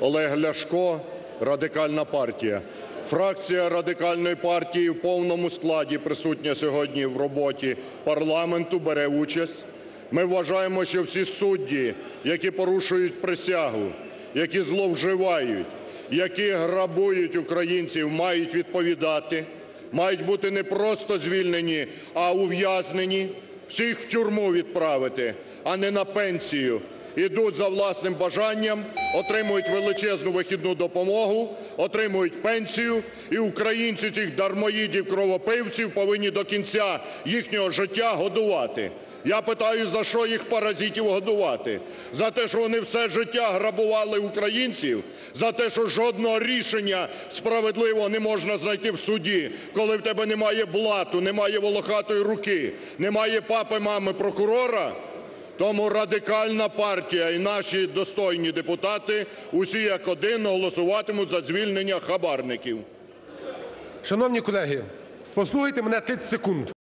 Олег Ляшко, Радикальна партія. Фракція Радикальної партії в повному складі присутня сьогодні в роботі парламенту, бере участь. Ми вважаємо, що всі судді, які порушують присягу, які зловживають, які грабують українців, мають відповідати, мають бути не просто звільнені, а ув'язнені, всіх в тюрму відправити, а не на пенсію. Ідуть за власним бажанням, отримують величезну вихідну допомогу, отримують пенсію, і українці цих дармоїдів-кровопивців повинні до кінця їхнього життя годувати. Я питаю, за що їх, паразитів, годувати? За те, що вони все життя грабували українців? За те, що жодного рішення справедливого не можна знайти в суді, коли в тебе немає блату, немає волохатої руки, немає папи, мами, прокурора? Тому Радикальна партія і наші достойні депутати усі як один голосуватимуть за звільнення хабарників. Шановні колеги, послухайте мене 30 секунд.